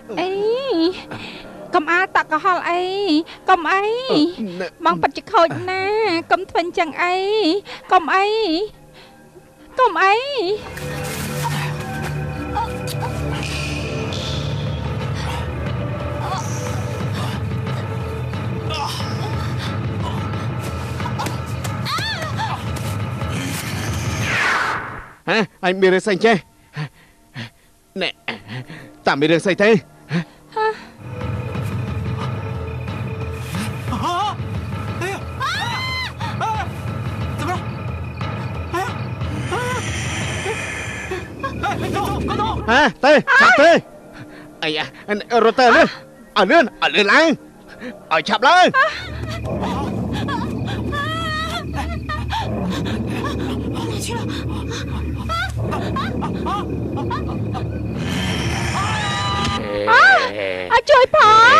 អីកុំអាតកុហលអីកុំអីបងពិតជាខូចណាកុំធ្វើអញ្ចឹងអីកុំអីកុំអីអញមានរឿងស្អីចេះណែតាមានរឿងស្អីទេទេឆាប់ទេអីរត់ទៅលឿនឲ្យលឿនឡើងឲ្យឆាប់ឡើងជួយផង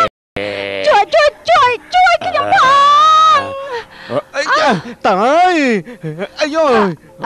ជួយខ្ញុំផងអីតើអាយអូ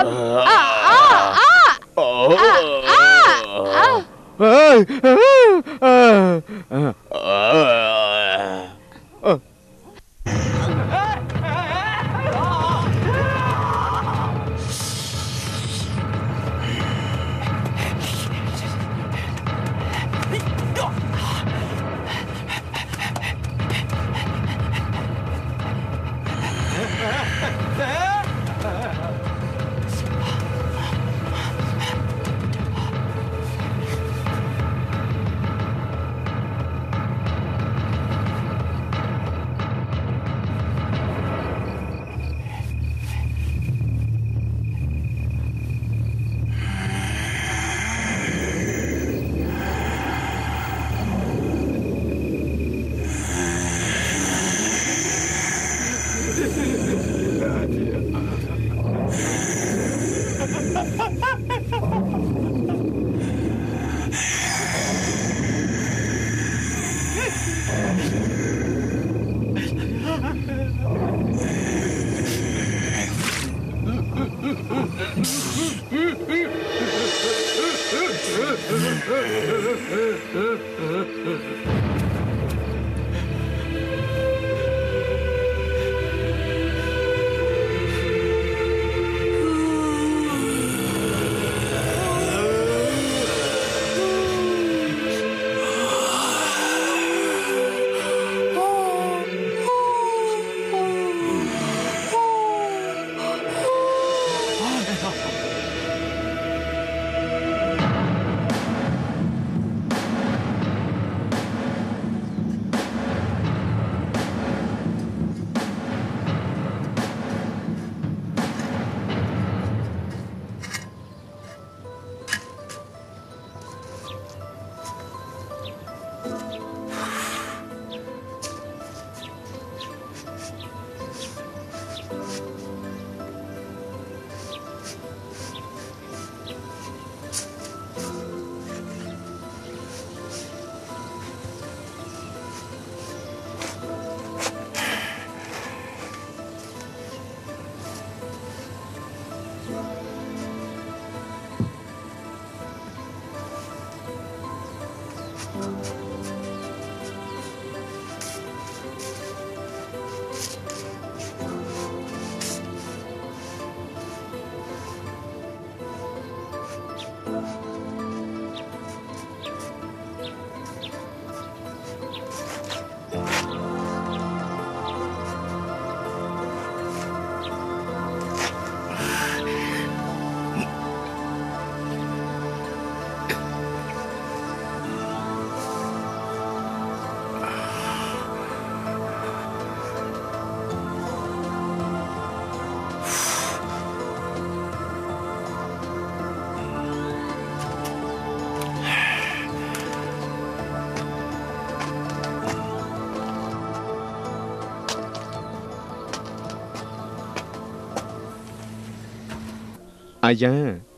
អាយ៉ា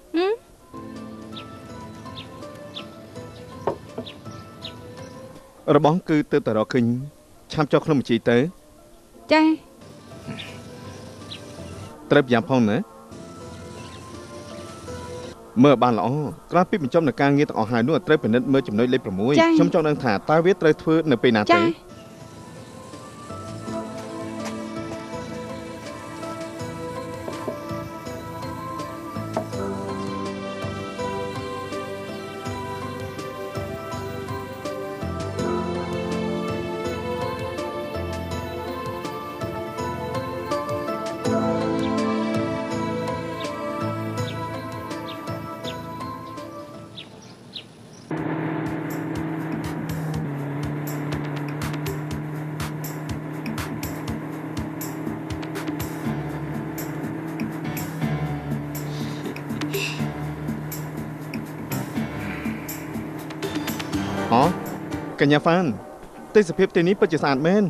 របស់គឺទៅតរកឃើញឆាប់ចុះក្នុងបញ្ជីទៅចាត្រូវប្រយ័ត្នផងណាមើលបានល្អក្រោយពីបញ្ចប់នៅការងារទាំងអស់ហើយនោះត្រូវពិនិត្យមើលចំណុចលេខ6ខ្ញុំចង់ដឹងថាតើវាត្រូវធ្វើនៅពេលណាទេកញ្ញាហ្វានទេសភាពទីនេះពិតជាស្អាតមែន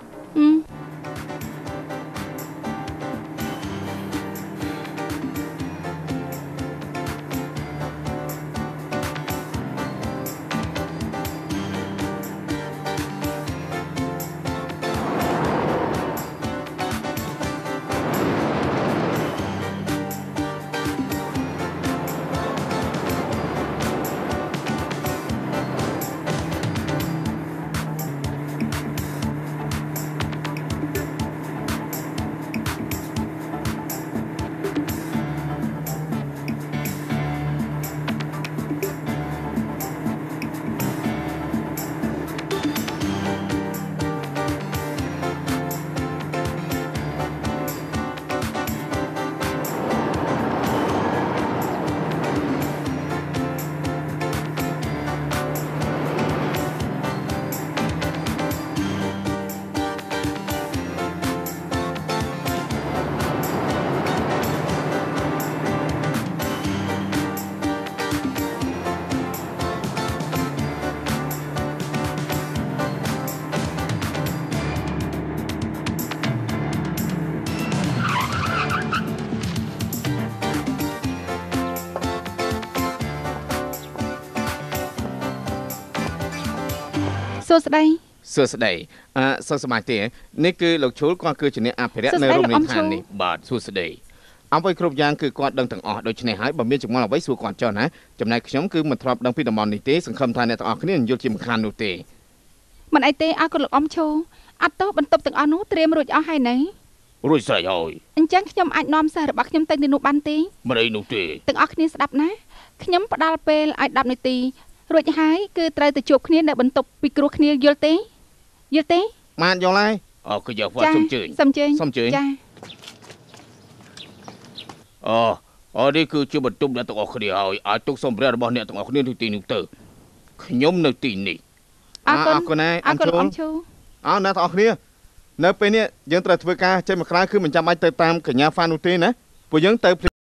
សួស្តីសុខសប្បាយទេនេះគឺលោកឈូលគាត់គឺជាអ្នកអភិរក្សនៅរមណីយដ្ឋាននេះបាទសួស្តីអ្វីគ្រប់យ៉ាងគឺគាត់ដឹងទាំងអស់ដូច្នេះហើយបើមានចម្ងល់អ្វីសួរគាត់ចុះណាចំណែកខ្ញុំគឺមិនធ្លាប់ដឹងពីតំបន់នេះទេសង្ឃឹមថាអ្នកទាំងអស់គ្នានឹងយល់ជាមិនខាននោះទេមិនអីទេអរគុណលោកឈូលអត់ទោះបន្ទប់ទាំងអស់នោះត្រៀមរួចអស់ហើយណែរួចស្រេចហើយអញ្ចឹងខ្ញុំអាចនាំសិស្សរបស់ខ្ញុំទៅទីនោះបានទេមិនអីនោះទេទាំងអស់គ្នាស្ដាប់ណាខ្ញុំផ្ដល់ពេលឲ្យ10នាទីរួចហើយគឺត្រូវទៅជួបគ្នានៅបន្ទប់ពិគ្រោះគ្នាយល់ទេបានយល់ហើយអរគុណយ៉ាវ៉ាសូមជើញចាអូនេះគឺជាបន្ទប់អ្នកទាំងអស់គ្នាហើយអាចទុកសម្ភារៈរបស់អ្នកទាំងអស់គ្នានៅទីនោះទៅខ្ញុំនៅទីនេះអរគុណណាអរគុណអ្នកទាំងអស់គ្នានៅពេលនេះយើងត្រូវធ្វើការចេញមកក្រៅគឺមិនចាំបាច់ទៅតាមកញ្ញាហ្វាននោះទេណាពួកយើងទៅ